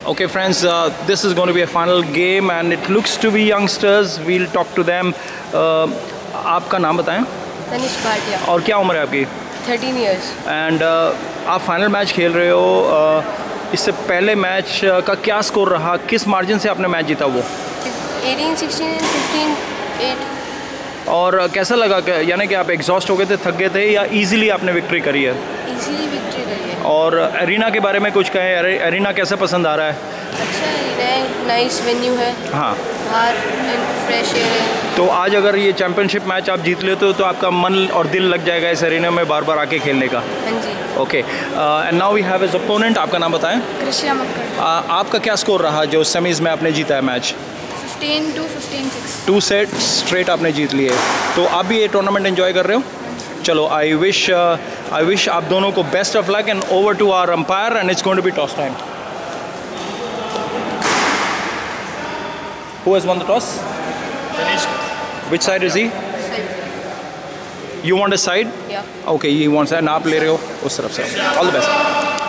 Okay, friends, this is going to be a final game and it looks to be youngsters. We'll talk to them. आपका नाम बताएं? तनिष्क भाटिया। और क्या उम्र है आपकी? 13 years. एंड आप फाइनल मैच खेल रहे हो। इससे पहले मैच का क्या स्कोर रहा? किस मार्जिन से आपने मैच जीता वो? 18-16 15-8। और कैसा लगा यानी कि आप एग्जॉस्ट हो गए थे, थक गए थे या इजीली आपने विक्ट्री करी है? इजीली विक्ट्री करी है। और एरिना के बारे में कुछ कहें, एरिना कैसा पसंद आ रहा है? अच्छा है, नाइस वेन्यू है। हाँ, बाहर फ्रेश एयर है। तो आज अगर ये चैंपियनशिप मैच आप जीत लेते हो तो आपका मन और दिल लग जाएगा इस एरिना में बार बार आके खेलने का। हाँ जी। Okay, and now we have as opponent. आपका नाम बताएं? कृष्णा मक्कर। आपका क्या स्कोर रहा जो सेमीज में आपने जीता है मैच? 15-15-6। 2 सेट स्ट्रेट आपने जीत लिए, तो आप भी ये टूर्नामेंट एंजॉय कर रहे हो? चलो, आई विश आप दोनों को best of luck and over to our umpire and it's going to be toss time. Who has won the toss? Tanishq. Which side is he? Side. You want a side? Yeah. Okay, he wants, and आप ले रहे हो उस तरफ से। All the best.